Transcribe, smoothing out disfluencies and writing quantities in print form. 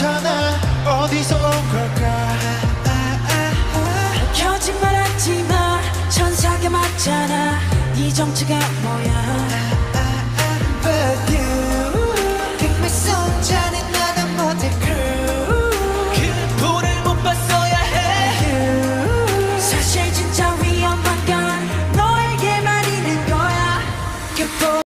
괜찮아 어디서 온 걸까 거짓말하지마 천사가 맞잖아 네 정체가 뭐야